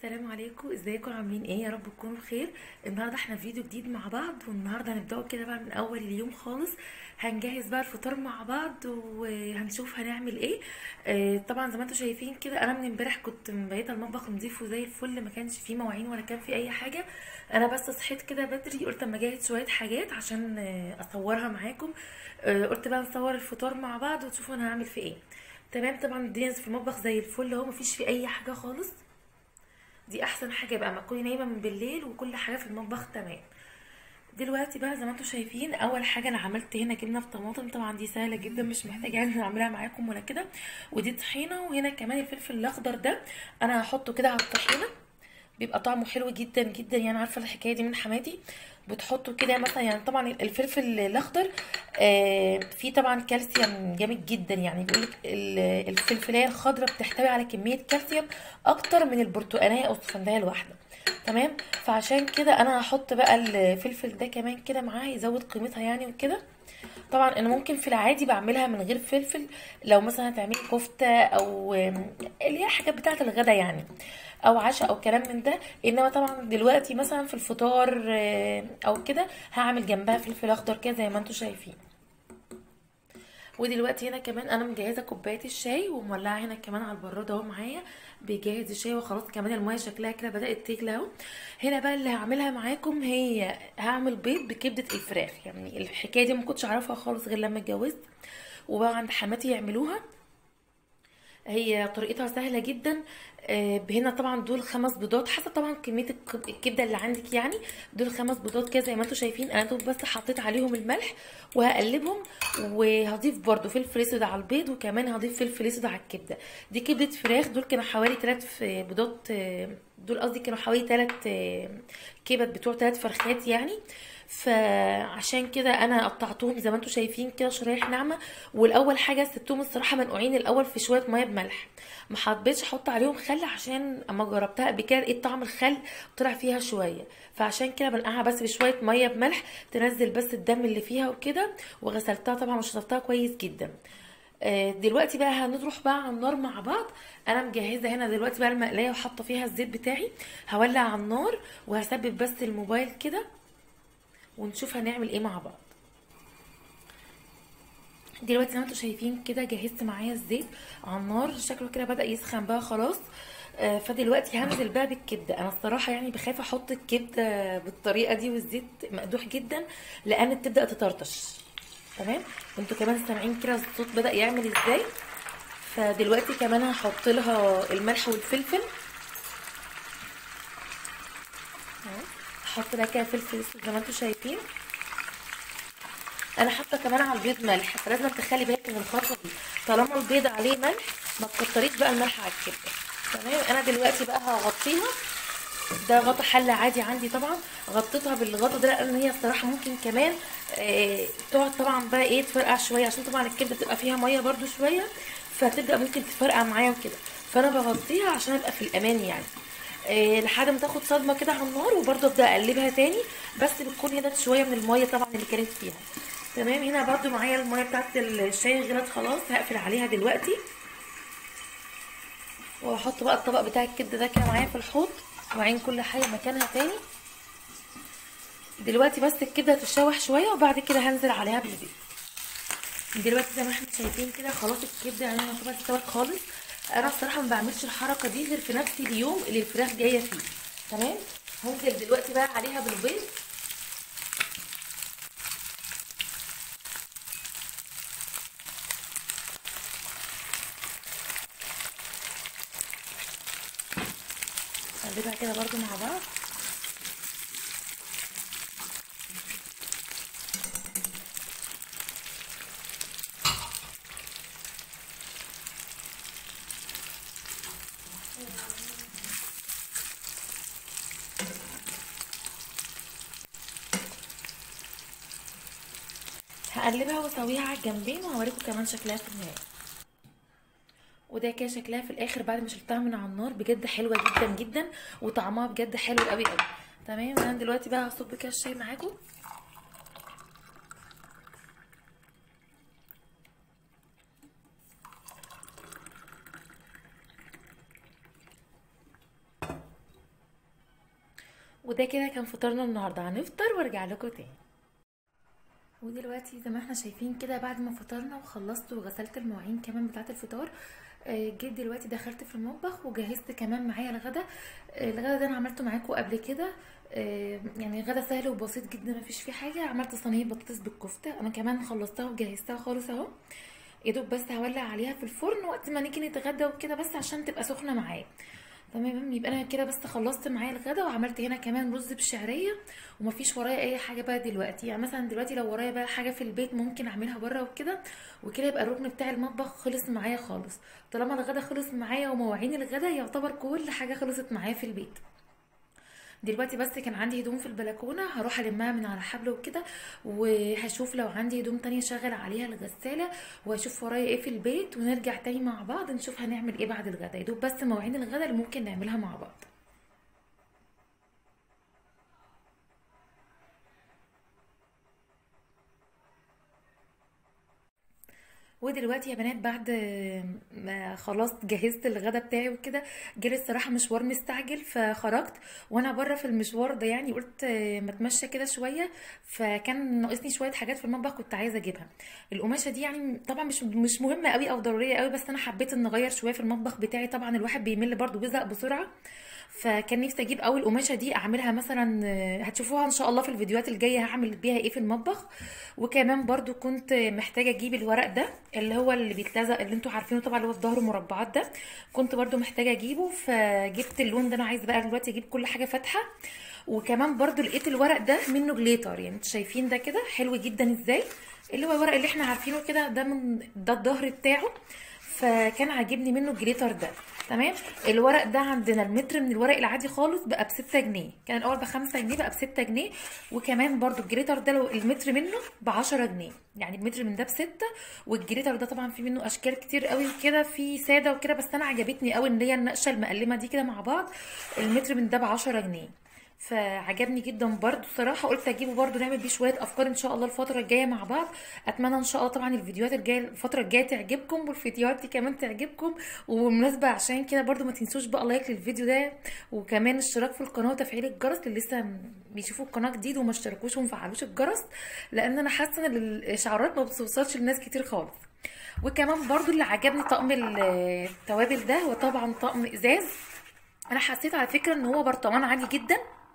السلام عليكم، ازيكم؟ عاملين ايه؟ يا رب تكونوا بخير. النهارده احنا في فيديو جديد مع بعض، والنهارده هنبداوا كده بقى من اول اليوم خالص. هنجهز بقى الفطار مع بعض وهنشوف هنعمل ايه. طبعا زي ما انتم شايفين كده، انا من امبارح كنت مبيته المطبخ نظيف وزي الفل، ما كانش فيه مواعين ولا كان فيه اي حاجه. انا بس صحيت كده بدري، قلت اما اجهز شويه حاجات عشان اصورها معاكم. قلت بقى نصور الفطار مع بعض وتشوفوا انا هعمل فيه ايه. تمام. طبعا الدنيا في المطبخ زي الفل اهو، مفيش فيه اي حاجه خالص. دي احسن حاجه بقى، ما تكوني نايمه من بالليل وكل حاجه في المطبخ تمام. دلوقتي بقى زي ما انتم شايفين، اول حاجه انا عملت هنا جبنه بطماطم. طبعا دي سهله جدا، مش محتاجه يعني اعملها معاكم ولا كده. ودي طحينه، وهنا كمان الفلفل الاخضر ده انا هحطه كده على الطحينه، بيبقى طعمه حلو جدا جدا. يعني عارفه الحكايه دي من حماتي، بتحطوا كده مثلا. يعني طبعا الفلفل الاخضر فيه طبعا كالسيوم جامد جدا. يعني بيقولك الفلفلايه الخضراء بتحتوي على كميه كالسيوم اكتر من البرتقانيه او السفنديه الواحده. تمام. فعشان كده انا هحط بقى الفلفل ده كمان كده معاه، يزود قيمتها يعني وكده. طبعا انا ممكن في العادي بعملها من غير فلفل، لو مثلا هتعملي كفته او اللي هي حاجات بتاعه الغدا يعني، او عشاء او كلام من ده. انما طبعا دلوقتي مثلا في الفطار او كده هعمل جنبها فلفل اخضر كده زي ما انتم شايفين. ودلوقتي هنا كمان انا مجهزه كوبايه الشاي ومولعه هنا كمان على البراد اهو معايا، بيجهز الشاي وخلاص. كمان الميه شكلها كده بدات تغلي اهو. هنا بقى اللي هعملها معاكم، هي هعمل بيض بكبده الفراخ. يعني الحكايه دي ما كنتش اعرفها خالص غير لما اتجوزت، وبقى عند حماتي يعملوها. هي طريقتها سهله جدا. هنا طبعا دول 5 بيضات، حسب طبعا كميه الكبده اللي عندك يعني. دول 5 بيضات كده زي ما انتم شايفين. انا دول بس حطيت عليهم الملح وهقلبهم، وهضيف برده فلفل اسود على البيض، وكمان هضيف فلفل اسود على الكبده. دي كبده فراخ، دول كانوا حوالي 3 بيضات. دول قصدي كانوا حوالي 3 كبد بتوع 3 فرخات يعني. فعشان كده انا قطعتهم زي ما انتم شايفين كده شرايح ناعمه. والاول حاجه سبتهم الصراحه منقوعين الاول في شويه ميه بملح. ما حبيتش احط عليهم خل، عشان اما جربتها قبل كده لقيت طعم الخل طلع فيها شويه. فعشان كده بنقعها بس بشويه ميه بملح تنزل بس الدم اللي فيها وكده. وغسلتها طبعا وشطفتها كويس جدا. دلوقتي بقى هنروح بقى على النار مع بعض. انا مجهزه هنا دلوقتي بقى المقلايه وحاطه فيها الزيت بتاعي. هولع على النار وهثبت بس الموبايل كده، ونشوف هنعمل ايه مع بعض. دلوقتي زي ما انتم شايفين كده جهزت معايا الزيت على النار، شكله كده بدأ يسخن بقى خلاص. فدلوقتي هنزل بقى بالكبده. انا الصراحه يعني بخاف احط الكبده بالطريقه دي والزيت مقدوح جدا، لان بتبدأ تطرطش. تمام. انتوا كمان سامعين كده الصوت بدأ يعمل ازاي. فدلوقتي كمان هحط لها الملح والفلفل. تمام. هحط لها كده فلفل اسود زي ما انتم شايفين. انا حاطه كمان على البيض ملح، فلازم تخلي بالك من الخطوه دي. طالما البيض عليه ملح، ما تكتريش بقى الملح على الكبده. تمام. انا دلوقتي بقى هغطيها. ده غطا حله عادي عندي طبعا. غطيتها بالغطا ده لان هي الصراحه ممكن كمان تقعد طبعا بقى ايه تفرقع شويه، عشان طبعا الكبده بتبقى فيها ميه برده شويه، فتبدا ممكن تفرقع معايا وكده. فانا بغطيها عشان ابقى في الامان يعني. لحد ما تاخد صدمه كده على النار، وبرده ابدا اقلبها تاني. بس بتكون هدت شويه من الميه طبعا اللي كانت فيها. تمام. هنا برضو معايا الميه بتاعت الشاي غلت خلاص، هقفل عليها دلوقتي. واحط بقى الطبق بتاع الكبده ده كده معايا في الحوض، وعين كل حاجه مكانها تاني. دلوقتي بس الكبده هتتشوح شويه، وبعد كده هنزل عليها بالبيض. دلوقتي زي ما احنا شايفين كده خلاص الكبده يعني يعتبر استوت خالص. انا الصراحه ما بعملش الحركه دي غير في نفس اليوم اللي الفراخ جايه فيه. تمام. هنزل دلوقتي بقى عليها بالبيض. هنقلبها كده برضو مع بعض. هقلبها واسويها على الجنبين، وهوريكم كمان شكلها في النهايه. وده كده شكلها في الاخر بعد ما شلتها من على النار. بجد حلوه جدا جدا، وطعمها بجد حلو قوي قوي. تمام. انا دلوقتي بقى هصب كده الشاي معاكم. وده كده كان فطارنا النهارده، هنفطر وارجع لكم تاني. ودلوقتي زي ما احنا شايفين كده، بعد ما فطرنا وخلصت وغسلت المواعين كمان بتاعه الفطار، جيت دلوقتي دخلت في المطبخ وجهزت كمان معايا الغدا. الغدا ده انا عملته معاكم قبل كده. يعني غدا سهل وبسيط جدا، مفيش فيه حاجه. عملت صينيه بطاطس بالكفته، انا كمان خلصتها وجهزتها خالص اهو. يا دوب بس هولع عليها في الفرن وقت ما نيجي نتغدى وكده، بس عشان تبقى سخنه معايا. تمام، يبقى انا كده بس خلصت معايا الغدا، وعملت هنا كمان رز بشعريه. ومفيش ورايا اي حاجه بقى دلوقتي، يعني مثلا دلوقتي لو ورايا بقى حاجه في البيت ممكن اعملها بره وكده. وكده يبقى الركن بتاع المطبخ خلص معايا خالص. طالما الغدا خلص معايا ومواعين الغدا، يعتبر كل حاجه خلصت معايا في البيت. دلوقتي بس كان عندي هدوم في البلكونه، هروح المها من على حبل وكده. وهشوف لو عندي هدوم تانية شغل عليها الغساله. وهشوف ورايا ايه في البيت، ونرجع تاني مع بعض نشوف هنعمل ايه بعد الغدا. يدوب بس مواعين الغدا اللي ممكن نعملها مع بعض. ودلوقتي يا بنات، بعد ما خلاص جهزت الغدا بتاعي وكده، جالي الصراحه مشوار مستعجل فخرجت. وانا بره في المشوار ده يعني قلت ما اتمشى كده شويه. فكان ناقصني شويه حاجات في المطبخ كنت عايزه اجيبها. القماشه دي يعني طبعا مش مهمه قوي او ضروريه قوي، بس انا حبيت ان اغير شويه في المطبخ بتاعي. طبعا الواحد بيمل برضو، بيزهق بسرعه. فكان نفسي اجيب اول قماشه دي اعملها مثلا، هتشوفوها ان شاء الله في الفيديوهات الجايه هعمل بيها ايه في المطبخ. وكمان برضو كنت محتاجه اجيب الورق ده، اللي هو اللي بيتلزق، اللي انتوا عارفينه طبعا، اللي هو في ظهره مربعات ده. كنت برضو محتاجه اجيبه، فجبت اللون ده. انا عايزه بقى دلوقتي اجيب كل حاجه فاتحه. وكمان برضو لقيت الورق ده منه جليتر، يعني انتوا شايفين ده كده حلو جدا ازاي. اللي هو الورق اللي احنا عارفينه كده، ده الظهر بتاعه. فكان عاجبني منه الجليتر ده. تمام. الورق ده عندنا المتر من الورق العادي خالص بقى ب6 جنيه، كان الاول ب5 جنيه بقى ب6 جنيه. وكمان برضو الجليتر ده لو المتر منه ب10 جنيه، يعني المتر من ده ب6. والجليتر ده طبعا في منه اشكال كتير قوي وكده، في ساده وكده، بس انا عجبتني قوي ان هي النقشه المقلمه دي كده مع بعض. المتر من ده ب10 جنيه. فعجبني جدا برضو الصراحه، قلت اجيبه برضو نعمل بيه شويه افكار ان شاء الله الفتره الجايه مع بعض. اتمنى ان شاء الله طبعا الفيديوهات الجايه الفتره الجايه تعجبكم، والفيديوهات دي كمان تعجبكم. وبالمناسبه عشان كده برضو ما تنسوش بقى لايك للفيديو ده، وكمان اشتراك في القناه وتفعيل الجرس اللي لسه بيشوفوا القناه جديد وما اشتركوش ومفعلوش الجرس، لان انا حاسه ان الاشعارات ما بتوصلش لناس كتير خالص. وكمان برضو اللي عجبني طقم التوابل ده، هو طبعا طقم ازاز. انا حسيت على فكره ان هو برطمان عادي جدا.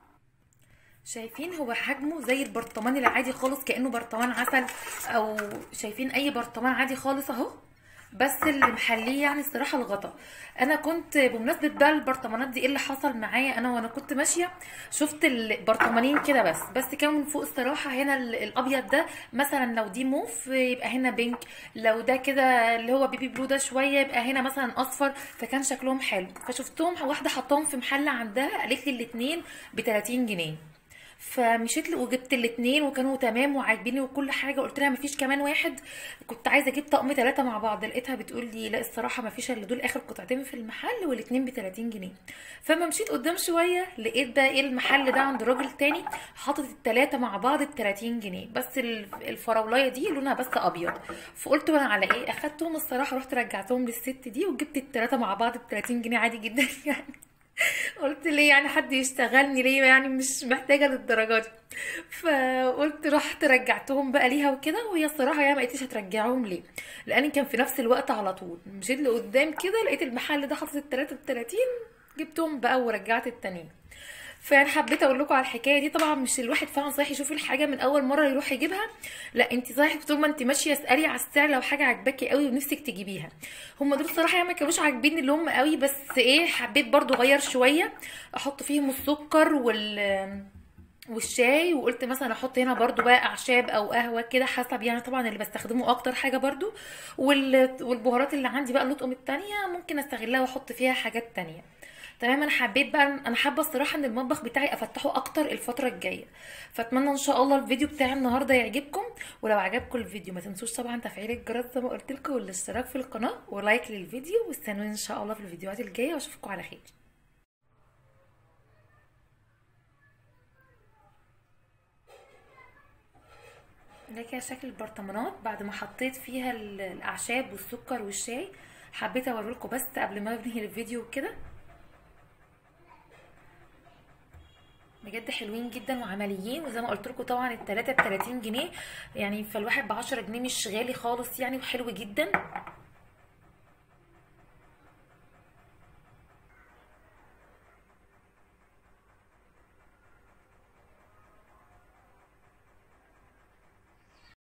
شايفين هو حجمه زي البرطمان العادي خالص، كأنه برطمان عسل، او شايفين اي برطمان عادي خالص اهو. بس اللي محليه يعني الصراحه الغطا. انا كنت بمناسبه بقى البرطمانات دي، ايه اللي حصل معايا انا وانا كنت ماشيه، شفت البرطمانين كده بس كانوا من فوق الصراحه. هنا الابيض ده مثلا لو دي موف يبقى هنا بينك، لو ده كده اللي هو بيبي بلو ده شويه يبقى هنا مثلا اصفر. فكان شكلهم حلو، فشفتهم واحده حطاهم في محل عندها، قالت لي الاتنين ب30 جنيه. فمشيت وجبت الاتنين وكانوا تمام وعاجبيني وكل حاجه. قلت لها مفيش كمان واحد؟ كنت عايزه اجيب طقم 3 مع بعض. لقيتها بتقول لي لا الصراحه مفيش الا دول اخر قطعتين في المحل، والاتنين ب30 جنيه. فما مشيت قدام شويه لقيت بقى ايه المحل ده عند راجل تاني حاطط ال3 مع بعض ب30 جنيه، بس الفراولايه دي لونها بس ابيض. فقلت وانا على ايه اخدتهم الصراحه، رحت رجعتهم للست دي وجبت ال3 مع بعض ب30 جنيه عادي جدا يعني. قلت ليه يعني حد يشتغلني ليه، يعني مش محتاجه للدرجه دي. فقلت رحت رجعتهم بقى ليها وكده، وهي الصراحه يعني ما قلتش هترجعهم ليه، لان كان في نفس الوقت على طول مشيت لقدام كده لقيت المحل ده حاطط التلاته ب30، جبتهم بقى ورجعت التانيين. فانا حبيت اقول لكم على الحكايه دي. طبعا مش الواحد فعلا صحيح يشوف الحاجه من اول مره يروح يجيبها، لا انت صحيح طول ما انت ماشيه اسالي على السعر لو حاجه عجباكي قوي ونفسك تجيبيها. هم دول الصراحه يعني ما كانوش عاجبيني اللي هم قوي، بس ايه حبيت برضو اغير شويه، احط فيهم السكر والشاي. وقلت مثلا احط هنا برضو بقى اعشاب او قهوه كده حسب يعني طبعا اللي بستخدمه اكتر حاجه برضو. والبهارات اللي عندي بقى اللطقم التانية ممكن استغلها واحط فيها حاجات تانية. تمام. انا حبيت بقى، انا حابه الصراحه ان المطبخ بتاعي افتحه اكتر الفتره الجايه. فاتمنى ان شاء الله الفيديو بتاعي النهارده يعجبكم. ولو عجبكم الفيديو ما تنسوش طبعا تفعيل الجرس زي ما قلت لكم، والاشتراك في القناه ولايك للفيديو، واستنوني ان شاء الله في الفيديوهات الجايه، واشوفكم على خير. ده كده شكل البرطمانات بعد ما حطيت فيها الاعشاب والسكر والشاي. حبيت اوريلكم بس قبل ما انهي الفيديو كده. بجد حلوين جدا وعمليين، وزي ما قلت لكم طبعا التلاتة ب 30 جنيه يعني، فالواحد ب 10 جنيه مش غالي خالص يعني، وحلو جدا.